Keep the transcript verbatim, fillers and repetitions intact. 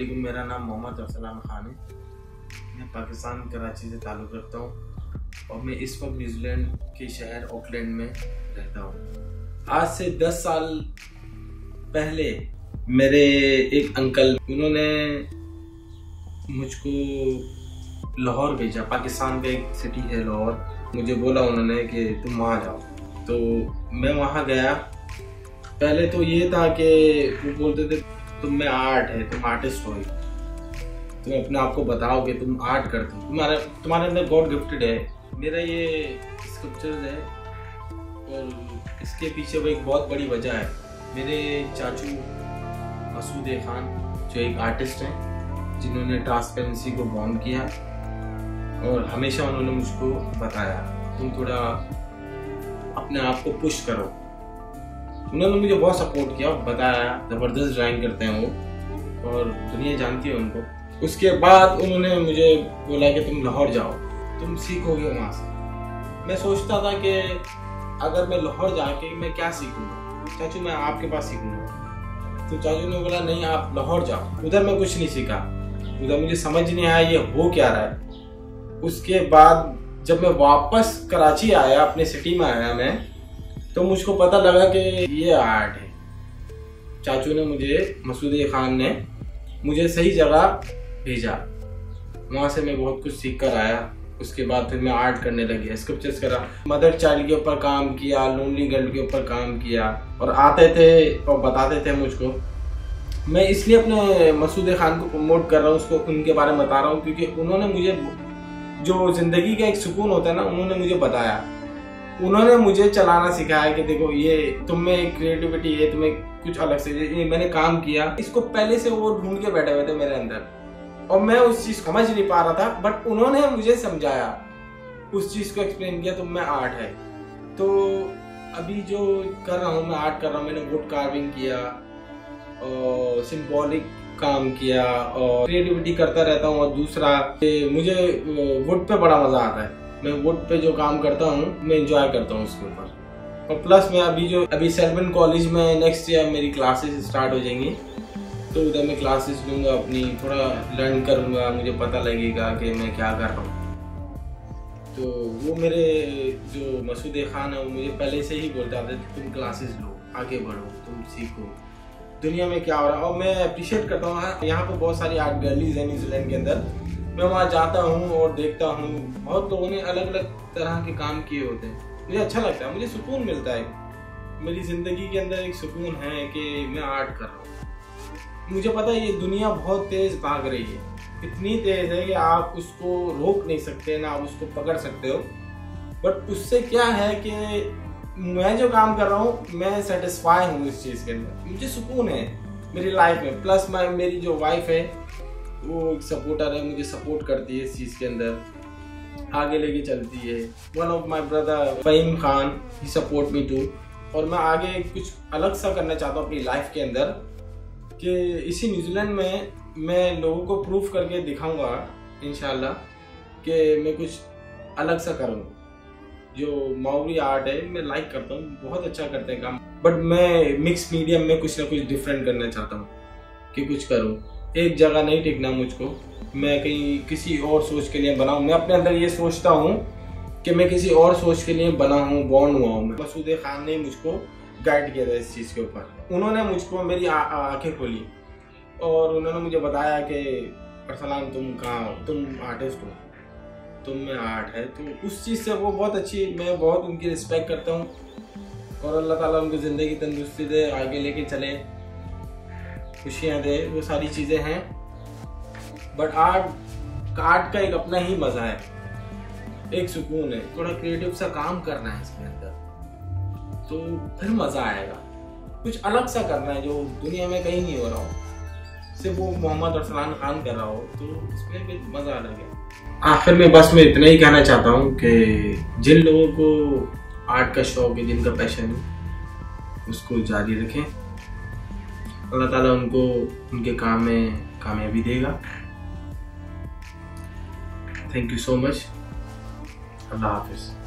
वालेकुम, मेरा नाम मोहम्मद अरसलान खान है। मैं पाकिस्तान कराची से ताल्लुक़ रखता हूँ और मैं इस वक्त न्यूजीलैंड के शहर ऑकलैंड में रहता हूँ। आज से दस साल पहले मेरे एक अंकल, उन्होंने मुझको लाहौर भेजा। पाकिस्तान का एक सिटी है लाहौर। मुझे बोला उन्होंने कि तुम वहाँ जाओ, तो मैं वहाँ गया। पहले तो ये था कि वो बोलते थे तुम में आर्ट है, तुम आर्टिस्ट हो, तुम अपने आप को बताओ कि तुम आर्ट करते हो, तुम्हारा तुम्हारे अंदर गॉड गिफ्टेड है। मेरा ये स्कल्पचर्स है और इसके पीछे वो एक बहुत बड़ी वजह है। मेरे चाचू मसूद खान जो एक आर्टिस्ट हैं, जिन्होंने ट्रांसपेरेंसी को बॉर्न किया और हमेशा उन्होंने मुझको बताया तुम थोड़ा अपने आप को पुश करो। उन्होंने मुझे बहुत सपोर्ट किया, बताया ज़बरदस्त ड्राइंग करते हैं वो और दुनिया जानती है उनको। उसके बाद उन्होंने मुझे बोला कि तुम लाहौर जाओ, तुम सीखोगे वहाँ से। मैं सोचता था कि अगर मैं लाहौर जाके मैं क्या सीखूंगा, चाचू मैं आपके पास सीखूंगा। तो चाचू ने बोला नहीं, आप लाहौर जाओ। उधर मैं कुछ नहीं सीखा, उधर मुझे समझ नहीं आया ये हो क्या रहा है। उसके बाद जब मैं वापस कराची आया, अपने सिटी में आया मैं, तो मुझको पता लगा कि ये आर्ट है। चाचू ने मुझे, मसूद खान ने मुझे सही जगह भेजा। वहाँ से मैं बहुत कुछ सीख कर आया। उसके बाद फिर मैं आर्ट करने लगी, स्कल्पचर्स करा, मदर चाइल्ड के ऊपर काम किया, लोनली गर्ल के ऊपर काम किया और आते थे और बताते थे मुझको। मैं इसलिए अपने मसूद खान को प्रमोट कर रहा हूँ, उसको उनके बारे में बता रहा हूँ, क्योंकि उन्होंने मुझे जो जिंदगी का एक सुकून होता है ना, उन्होंने मुझे बताया। उन्होंने मुझे चलाना सिखाया कि देखो ये तुम में एक क्रिएटिविटी है, तुम्हें कुछ अलग से। ये मैंने काम किया, इसको पहले से वो ढूंढ के बैठे हुए थे मेरे अंदर और मैं उस चीज समझ नहीं पा रहा था, बट उन्होंने मुझे समझाया, उस चीज को एक्सप्लेन किया, तुम में आर्ट है। तो अभी जो कर रहा हूँ मैं, आर्ट कर रहा हूँ। मैंने वुड कार्विंग किया और सिंबॉलिक काम किया और क्रिएटिविटी करता रहता हूँ। और दूसरा मुझे वुड पे बड़ा मजा आता है। मैं वुड पे जो काम करता हूँ मैं एंजॉय करता हूँ उसके ऊपर। और प्लस मैं अभी जो अभी सेल्बन कॉलेज में नेक्स्ट ईयर मेरी क्लासेस स्टार्ट हो जाएंगी, तो उधर मैं क्लासेस लूँगा, अपनी थोड़ा लर्न करूँगा, मुझे पता लगेगा कि मैं क्या कर रहा हूँ। तो वो मेरे जो मसूद खान है वो मुझे पहले से ही बोलते आते थे तुम क्लासेस लो, आगे बढ़ो, तुम सीखो दुनिया में क्या हो रहा है। और मैं अप्रिशिएट करता हूँ, यहाँ पे बहुत सारी आर्ट गैलरीज है न्यूजीलैंड के अंदर। मैं वहाँ जाता हूँ और देखता हूँ, बहुत लोगों ने अलग अलग तरह के काम किए होते हैं। मुझे अच्छा लगता है, मुझे सुकून मिलता है। मेरी ज़िंदगी के अंदर एक सुकून है कि मैं आर्ट कर रहा हूँ। मुझे पता है ये दुनिया बहुत तेज़ भाग रही है, इतनी तेज़ है कि आप उसको रोक नहीं सकते, ना आप उसको पकड़ सकते हो। बट उससे क्या है कि मैं जो काम कर रहा हूँ मैं सेटिस्फाई हूँ इस चीज़ के अंदर, मुझे सुकून है मेरी लाइफ में। प्लस मैं, मेरी जो वाइफ है वो एक सपोर्टर है, मुझे सपोर्ट करती है इस चीज़ के अंदर, आगे लेके चलती है। One of my brother Faheem Khan, he support me too. और मैं आगे कुछ अलग सा करना चाहता हूँ अपनी लाइफ के अंदर, कि इसी न्यूजीलैंड में मैं लोगों को प्रूफ करके दिखाऊंगा इंशाल्लाह कि मैं कुछ अलग सा करूँ। जो माओरी आर्ट है मैं लाइक करता हूँ, बहुत अच्छा करते हैं काम, बट मैं मिक्स मीडियम में कुछ ना कुछ डिफरेंट करना चाहता हूँ कि कुछ करूँ। एक जगह नहीं टिकना मुझको, मैं कहीं किसी और सोच के लिए बना हूँ। मैं अपने अंदर ये सोचता हूँ कि मैं किसी और सोच के लिए बना हूँ, बॉर्न हुआ हूँ। मसूद खान ने मुझको गाइड किया था इस चीज़ के ऊपर। उन्होंने मुझको मेरी आंखें खोली और उन्होंने मुझे बताया कि अरसलान तुम कहाँ हो, तुम आर्टिस्ट हो, तुम में आर्ट है। तो उस चीज़ से वो बहुत अच्छी, मैं बहुत उनकी रिस्पेक्ट करता हूँ और अल्लाह ताला उनको ज़िंदगी तंदुरुस्ती दे, आगे लेके चले, खुशियाँ दे, वो सारी चीज़ें हैं। बट आर्ट आर्ट का एक अपना ही मज़ा है, एक सुकून है। थोड़ा क्रिएटिव सा काम करना है इसके अंदर, तो फिर मज़ा आएगा। कुछ अलग सा करना है जो दुनिया में कहीं नहीं हो रहा हो, सिर्फ वो मोहम्मद अरसलान खान कर रहा हो, तो इसमें भी मज़ा अलग है। आखिर में बस मैं इतना ही कहना चाहता हूँ कि जिन लोगों को आर्ट का शौक है, जिनका पैशन है, उसको जारी रखें। अल्लाह ताला उनको उनके काम में कामयाबी देगा। Thank you so much. अल्लाह हाफिज़।